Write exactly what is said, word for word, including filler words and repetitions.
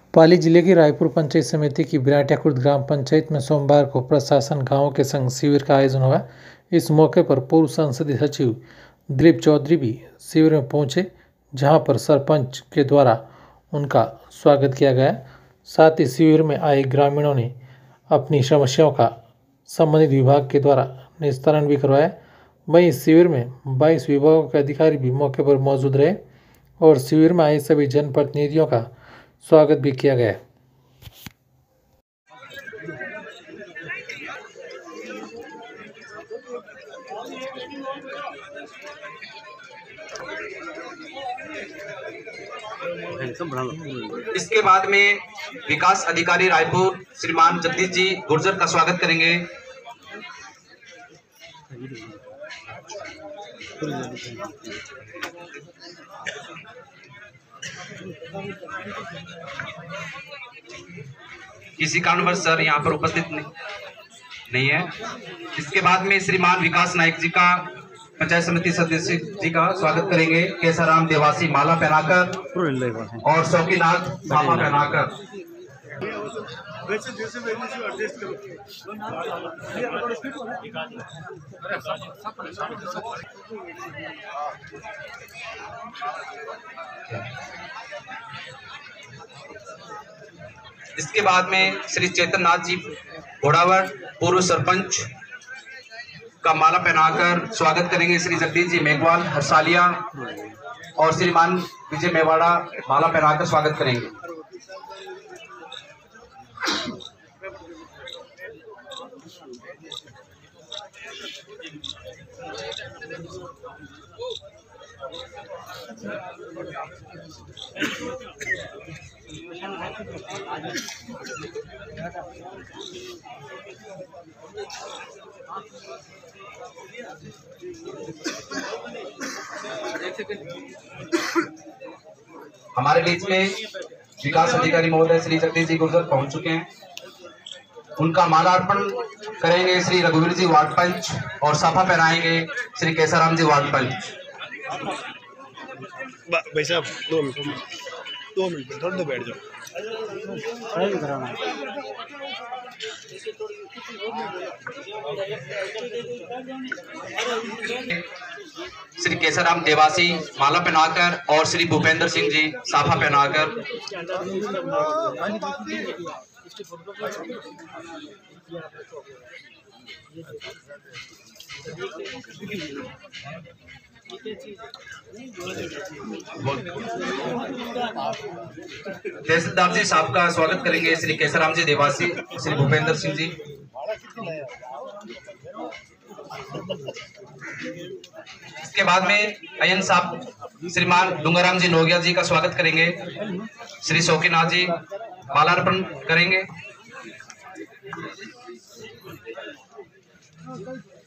पाली जिले की रायपुर पंचायत समिति की बिराटियाखुर्द ग्राम पंचायत में सोमवार को प्रशासन गांव के संग शिविर का आयोजन हुआ। इस मौके पर पूर्व संसदीय सचिव दिलीप चौधरी भी शिविर में पहुंचे, जहां पर सरपंच के द्वारा उनका स्वागत किया गया। साथ ही शिविर में आए ग्रामीणों ने अपनी समस्याओं का संबंधित विभाग के द्वारा निस्तारण भी करवाया। वहीं इस शिविर में बाईस विभागों के अधिकारी भी मौके पर मौजूद रहे और शिविर में आए सभी जनप्रतिनिधियों का स्वागत भी किया गया। इसके बाद में विकास अधिकारी रायपुर श्रीमान जगदीश जी गुर्जर का स्वागत करेंगे। किसी कारणवश सर यहाँ पर उपस्थित नहीं है। इसके बाद में श्रीमान विकास नायक जी का पंचायत समिति सदस्य जी का स्वागत करेंगे। केसाराम देवासी माला पहनाकर और शौकीनाथ साफा पहनाकर। इसके बाद में श्री चेतन नाथ जी घोड़ावड़ पूर्व सरपंच का माला पहनाकर स्वागत करेंगे। श्री जगदीश जी मेघवाल हरसालिया और श्रीमान विजय मेवाड़ा माला पहनाकर स्वागत करेंगे। हमारे बीच में विकास अधिकारी महोदय श्री जगदीश जी गुर्जर पहुंच चुके हैं। उनका मालार्पण करेंगे श्री रघुवीर जी वार्ड पंच और साफा पहनाएंगे श्री केसाराम जी वार्ड पंच। भाई साहब दो मिनट दो मिनट थोड़ा बैठ जाओ। श्री केसाराम देवासी माला पहनाकर और श्री भूपेंद्र सिंह जी साफा पहनाकर। तहसीलदार जी साहब का स्वागत करेंगे श्री केसाराम जी देवासी श्री भूपेंद्र सिंह जी। इसके बाद में अयन साहब श्रीमान डूंगराम जी नोगिया जी का स्वागत करेंगे। श्री शौकीनाथ जी मालार्पण करेंगे।